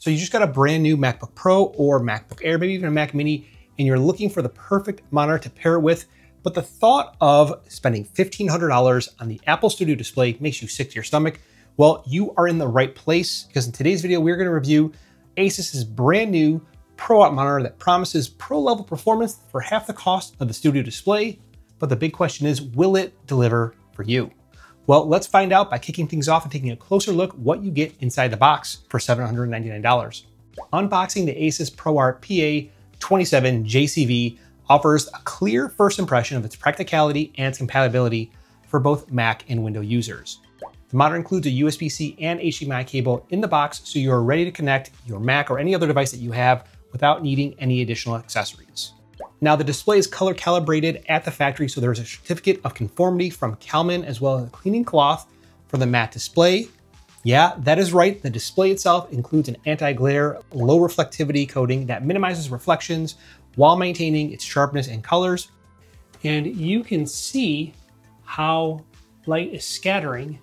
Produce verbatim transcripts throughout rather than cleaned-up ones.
So you just got a brand new MacBook Pro or MacBook Air, maybe even a Mac Mini, and you're looking for the perfect monitor to pair it with, but the thought of spending fifteen hundred dollars on the Apple Studio Display makes you sick to your stomach. Well, you are in the right place, because in today's video, we're gonna review Asus's brand new ProArt monitor that promises pro-level performance for half the cost of the Studio Display. But the big question is, will it deliver for you? Well, let's find out by kicking things off and taking a closer look what you get inside the box for seven hundred ninety-nine dollars. Unboxing the Asus ProArt P A twenty-seven J C V offers a clear first impression of its practicality and its compatibility for both Mac and Windows users. The monitor includes a U S B C and H D M I cable in the box, so you are ready to connect your Mac or any other device that you have without needing any additional accessories. Now, the display is color calibrated at the factory, so there's a certificate of conformity from Calman, as well as a cleaning cloth for the matte display. Yeah, that is right. The display itself includes an anti-glare, low reflectivity coating that minimizes reflections while maintaining its sharpness and colors. And you can see how light is scattering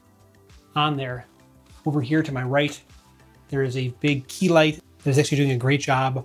on there. Over here to my right, there is a big key light that is actually doing a great job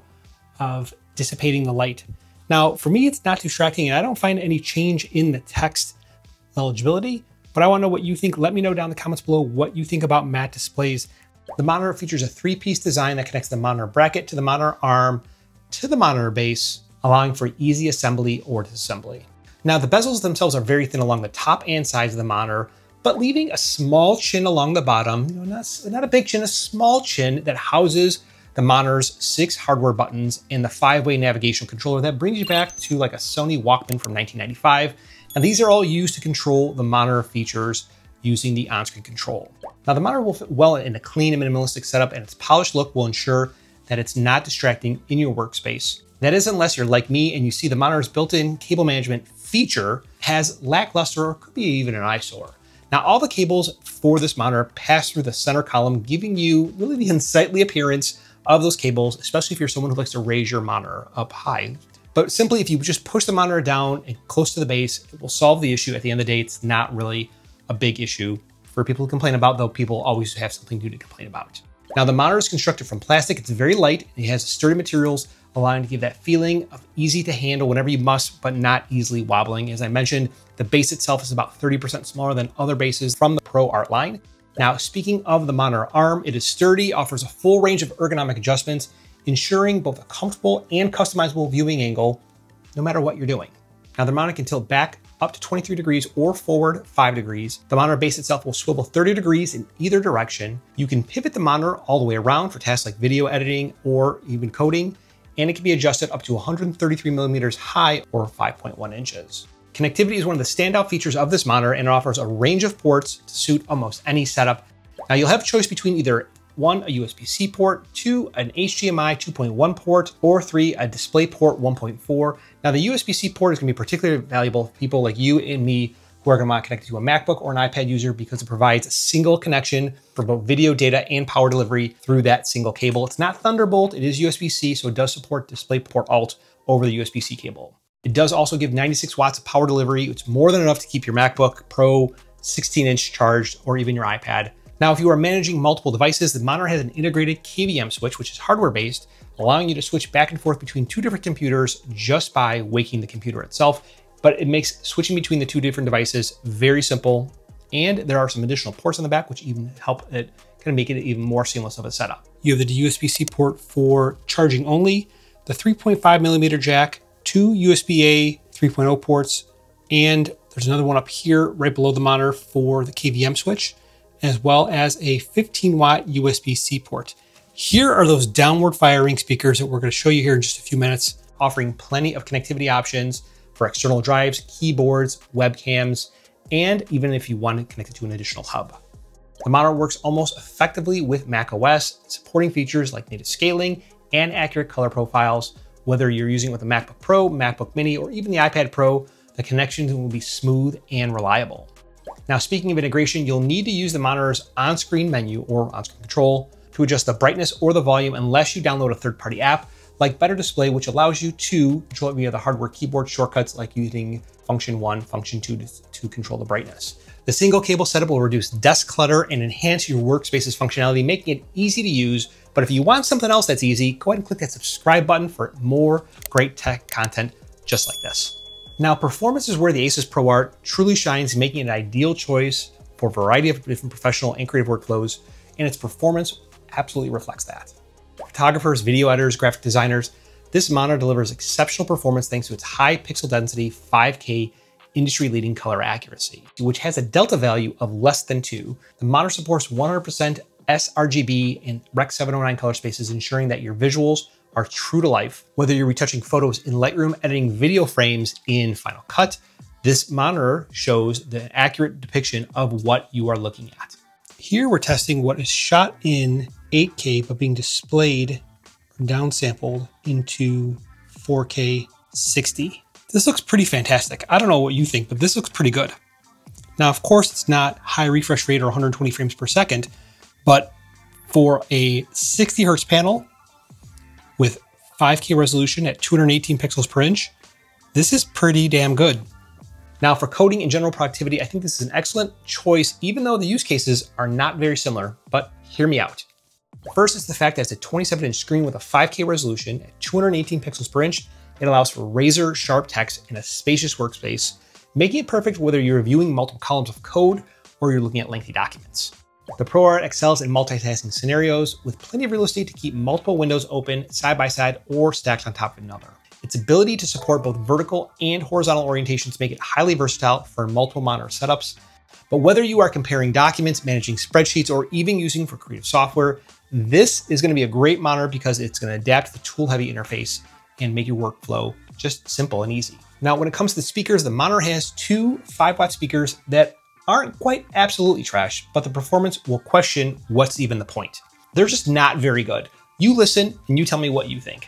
of dissipating the light. Now, for me, it's not too distracting, and I don't find any change in the text legibility, but I want to know what you think. Let me know down in the comments below what you think about matte displays. The monitor features a three-piece design that connects the monitor bracket to the monitor arm to the monitor base, allowing for easy assembly or disassembly. Now, the bezels themselves are very thin along the top and sides of the monitor, but leaving a small chin along the bottom, you know, not, not a big chin, a small chin that houses the monitor's six hardware buttons and the five-way navigational controller that brings you back to like a Sony Walkman from nineteen ninety-five. And these are all used to control the monitor features using the on-screen control. Now, the monitor will fit well in a clean and minimalistic setup, and its polished look will ensure that it's not distracting in your workspace. That is, unless you're like me and you see the monitor's built-in cable management feature has lackluster or could be even an eyesore. Now, all the cables for this monitor pass through the center column, giving you really the unsightly appearance of those cables, especially if you're someone who likes to raise your monitor up high. But simply, if you just push the monitor down and close to the base, it will solve the issue. At the end of the day, it's not really a big issue for people to complain about, though people always have something new to complain about. Now, the monitor is constructed from plastic. It's very light, and it has sturdy materials, allowing to give that feeling of easy to handle whenever you must, but not easily wobbling. As I mentioned, the base itself is about thirty percent smaller than other bases from the ProArt line. Now, speaking of the monitor arm, it is sturdy, offers a full range of ergonomic adjustments, ensuring both a comfortable and customizable viewing angle, no matter what you're doing. Now, the monitor can tilt back up to twenty-three degrees or forward five degrees. The monitor base itself will swivel thirty degrees in either direction. You can pivot the monitor all the way around for tasks like video editing or even coding, and it can be adjusted up to one hundred thirty-three millimeters high or five point one inches. Connectivity is one of the standout features of this monitor, and it offers a range of ports to suit almost any setup. Now, you'll have choice between either one, a U S B C port, two, an H D M I two point one port, or three, a DisplayPort one point four. Now, the U S B C port is going to be particularly valuable for people like you and me who are going to want to connect to a MacBook or an iPad user, because it provides a single connection for both video data and power delivery through that single cable. It's not Thunderbolt, it is U S B C, so it does support DisplayPort Alt over the U S B C cable. It does also give ninety-six watts of power delivery. It's more than enough to keep your MacBook Pro sixteen inch charged, or even your iPad. Now, if you are managing multiple devices, the monitor has an integrated K V M switch, which is hardware-based, allowing you to switch back and forth between two different computers just by waking the computer itself. But it makes switching between the two different devices very simple. And there are some additional ports on the back, which even help it kind of make it even more seamless of a setup. You have the U S B C port for charging only, the three point five millimeter jack, two U S B A three point oh ports, and there's another one up here right below the monitor for the K V M switch, as well as a fifteen watt U S B C port. Here are those downward firing speakers that we're going to show you here in just a few minutes, offering plenty of connectivity options for external drives, keyboards, webcams, and even if you want to connect it to an additional hub. The monitor works almost effectively with macOS, supporting features like native scaling and accurate color profiles. Whether you're using it with a MacBook Pro, MacBook Mini, or even the iPad Pro, the connections will be smooth and reliable. Now, speaking of integration, you'll need to use the monitor's on-screen menu or on-screen control to adjust the brightness or the volume unless you download a third-party app like Better Display, which allows you to control it via the hardware keyboard shortcuts like using function one, function two to, to control the brightness. The single cable setup will reduce desk clutter and enhance your workspace's functionality, making it easy to use But if you want something else that's easy, go ahead and click that subscribe button for more great tech content just like this. Now, performance is where the Asus ProArt truly shines, making it an ideal choice for a variety of different professional and creative workflows, and its performance absolutely reflects that. Photographers, video editors, graphic designers, this monitor delivers exceptional performance thanks to its high pixel density, five K, industry-leading color accuracy, which has a delta value of less than two. The monitor supports one hundred percent s R G B and Rec seven oh nine color spaces, ensuring that your visuals are true to life. Whether you're retouching photos in Lightroom, editing video frames in Final Cut, this monitor shows the accurate depiction of what you are looking at. Here we're testing what is shot in eight K, but being displayed or downsampled into four K sixty. This looks pretty fantastic. I don't know what you think, but this looks pretty good. Now, of course, it's not high refresh rate or one hundred twenty frames per second, but for a sixty hertz panel with five K resolution at two hundred eighteen pixels per inch, this is pretty damn good. Now, for coding and general productivity, I think this is an excellent choice, even though the use cases are not very similar, but hear me out. First is the fact that it's a twenty-seven inch screen with a five K resolution at two hundred eighteen pixels per inch. It allows for razor sharp text in a spacious workspace, making it perfect whether you're reviewing multiple columns of code or you're looking at lengthy documents. The ProArt excels in multitasking scenarios with plenty of real estate to keep multiple windows open side by side or stacked on top of another. Its ability to support both vertical and horizontal orientations make it highly versatile for multiple monitor setups. But whether you are comparing documents, managing spreadsheets, or even using for creative software, this is going to be a great monitor because it's going to adapt to the tool-heavy interface and make your workflow just simple and easy. Now, when it comes to the speakers, the monitor has two five watt speakers that aren't quite absolutely trash, but the performance will question what's even the point. They're just not very good. You listen and you tell me what you think.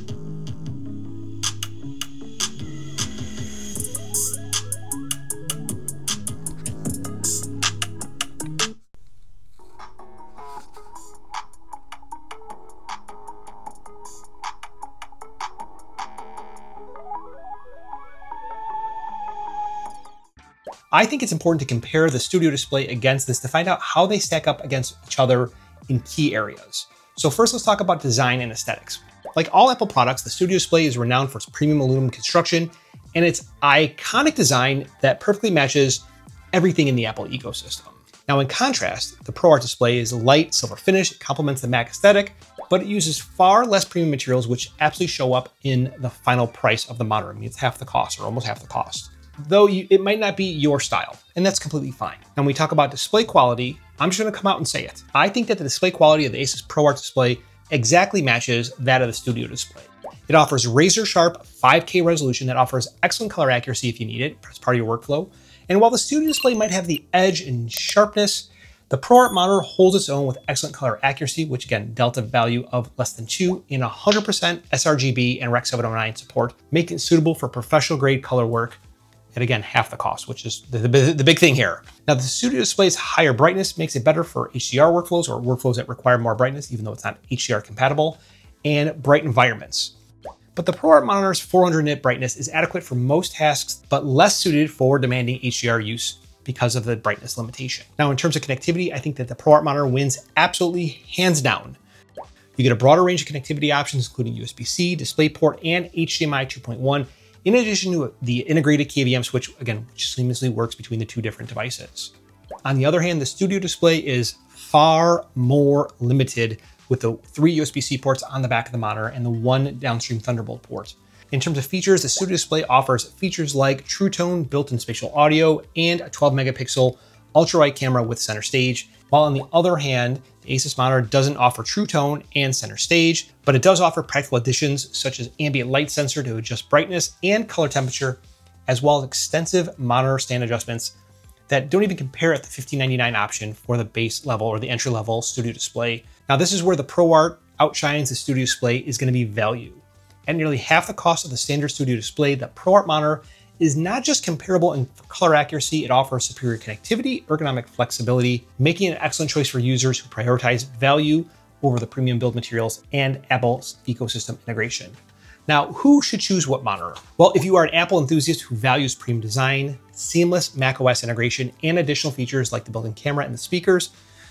I think it's important to compare the Studio Display against this to find out how they stack up against each other in key areas. So first, let's talk about design and aesthetics. Like all Apple products, the Studio Display is renowned for its premium aluminum construction and its iconic design that perfectly matches everything in the Apple ecosystem. Now, in contrast, the ProArt display is a light silver finish. It complements the Mac aesthetic, but it uses far less premium materials, which absolutely show up in the final price of the monitor. I mean, it's half the cost or almost half the cost. Though you, it might not be your style, and that's completely fine. And when we talk about display quality, I'm just gonna come out and say it. I think that the display quality of the Asus ProArt display exactly matches that of the Studio Display. It offers razor sharp five K resolution that offers excellent color accuracy if you need it as part of your workflow. And while the Studio Display might have the edge and sharpness, the ProArt monitor holds its own with excellent color accuracy, which again, delta value of less than two in one hundred percent s R G B and Rec seven oh nine support, making it suitable for professional grade color work. And again, half the cost, which is the, the, the big thing here. Now, the Studio Display's higher brightness makes it better for H D R workflows or workflows that require more brightness, even though it's not H D R compatible, and bright environments. But the ProArt monitor's four hundred nit brightness is adequate for most tasks, but less suited for demanding H D R use because of the brightness limitation. Now, in terms of connectivity, I think that the ProArt monitor wins absolutely hands down. You get a broader range of connectivity options, including U S B C, DisplayPort, and H D M I two point one. In addition to the integrated K V M switch, again, which seamlessly works between the two different devices. On the other hand, the Studio Display is far more limited with the three U S B C ports on the back of the monitor and the one downstream Thunderbolt port. In terms of features, the Studio Display offers features like True Tone built-in spatial audio and a twelve megapixel ultra-wide camera with center stage, while on the other hand, the Asus monitor doesn't offer True Tone and center stage, but it does offer practical additions such as ambient light sensor to adjust brightness and color temperature, as well as extensive monitor stand adjustments that don't even compare at the fifteen ninety-nine option for the base level or the entry level Studio Display. Now, this is where the ProArt outshines the Studio Display is going to be value. At nearly half the cost of the standard Studio Display, the ProArt monitor is not just comparable in color accuracy, it offers superior connectivity, ergonomic flexibility, making it an excellent choice for users who prioritize value over the premium build materials and Apple's ecosystem integration. Now, who should choose what monitor? Well, if you are an Apple enthusiast who values premium design, seamless macOS integration, and additional features like the built-in camera and the speakers,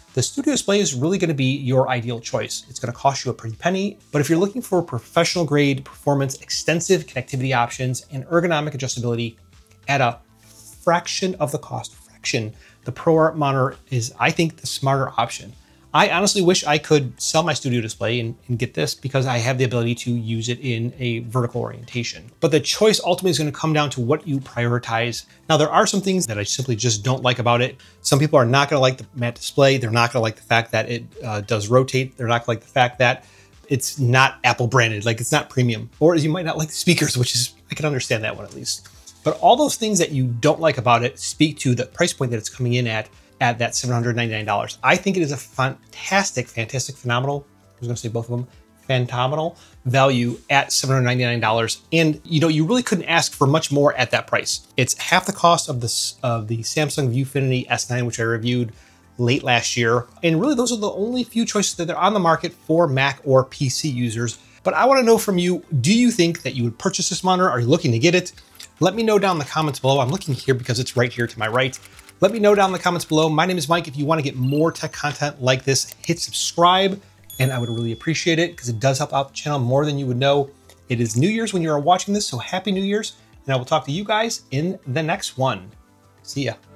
the Studio Display is really gonna be your ideal choice. It's gonna cost you a pretty penny, but if you're looking for professional grade performance, extensive connectivity options, and ergonomic adjustability at a fraction of the cost, fraction, the ProArt monitor is, I think, the smarter option. I honestly wish I could sell my Studio Display and, and get this because I have the ability to use it in a vertical orientation. But the choice ultimately is going to come down to what you prioritize. Now, there are some things that I simply just don't like about it. Some people are not going to like the matte display. They're not going to like the fact that it uh, does rotate. They're not going to like the fact that it's not Apple branded, like it's not premium. Or you might not like the speakers, which is, I can understand that one at least. But all those things that you don't like about it speak to the price point that it's coming in at, at that seven hundred ninety-nine dollars. I think it is a fantastic, fantastic, phenomenal, I was gonna say both of them, phenomenal value at seven hundred ninety-nine dollars. And you know, you really couldn't ask for much more at that price. It's half the cost of, this, of the Samsung Viewfinity S nine, which I reviewed late last year. And really those are the only few choices that are on the market for Mac or P C users. But I wanna know from you, do you think that you would purchase this monitor? Are you looking to get it? Let me know down in the comments below. I'm looking here because it's right here to my right. Let me know down in the comments below. My name is Mike. If you want to get more tech content like this, hit subscribe, and I would really appreciate it because it does help out the channel more than you would know. It is New Year's when you are watching this, so happy New Year's, and I will talk to you guys in the next one. See ya.